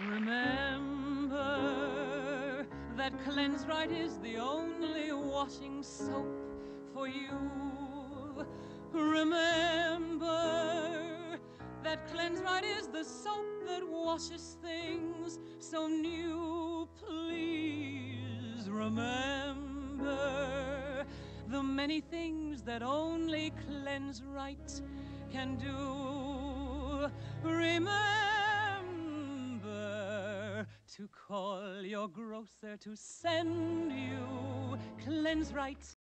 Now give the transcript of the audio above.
Remember that Cleanse Right is the only washing soap for you. Remember that Cleanse Right is the soap that washes things so new. Please remember the many things that only Cleanse Right can do. Remember to call your grocer to send you Cleanse Right.